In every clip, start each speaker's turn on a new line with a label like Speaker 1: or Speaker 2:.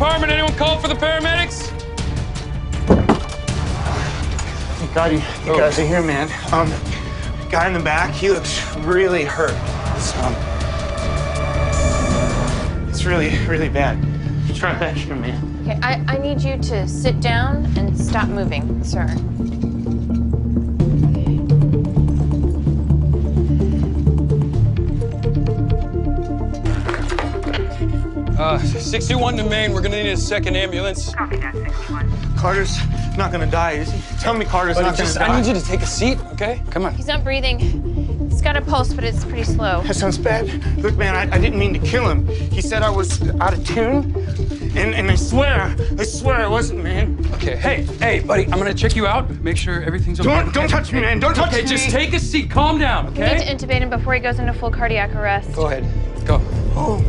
Speaker 1: department. Anyone call for the paramedics?
Speaker 2: Thank God you guys are here, man. Guy in the back, he looks really hurt. It's really, really bad. Try to extra, man.
Speaker 3: Okay, I need you to sit down and stop moving, sir.
Speaker 1: 61 to Maine. We're gonna need a second ambulance.
Speaker 4: Copy that, 61.
Speaker 2: Carter's not gonna die, is he? Tell me Carter's not gonna die.
Speaker 1: I need you to take a seat, okay? Come on.
Speaker 3: He's not breathing. He's got a pulse, but it's pretty slow.
Speaker 2: That sounds bad. Look, man, I didn't mean to kill him. He said I was out of tune, and I swear it wasn't, man.
Speaker 1: Okay, hey, buddy, I'm gonna check you out. Make sure everything's okay.
Speaker 2: Don't touch me, man. Don't touch me.
Speaker 1: Okay, just take a seat. Calm down,
Speaker 3: We
Speaker 1: okay?
Speaker 3: need to intubate him before he goes into full cardiac arrest.
Speaker 1: Go ahead. Go.
Speaker 2: Oh.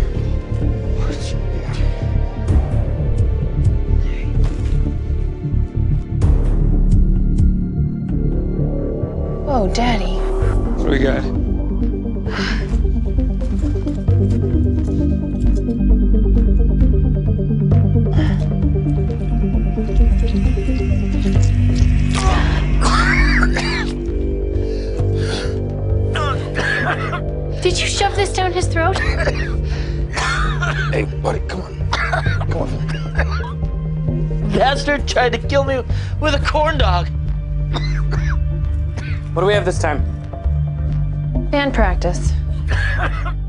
Speaker 3: Whoa, Daddy.
Speaker 1: What do we got?
Speaker 3: Did you shove this down his throat?
Speaker 1: Hey, buddy, come on. Come on.
Speaker 5: Bastard tried to kill me with a corn dog.
Speaker 6: What do we have this time?
Speaker 3: Band practice.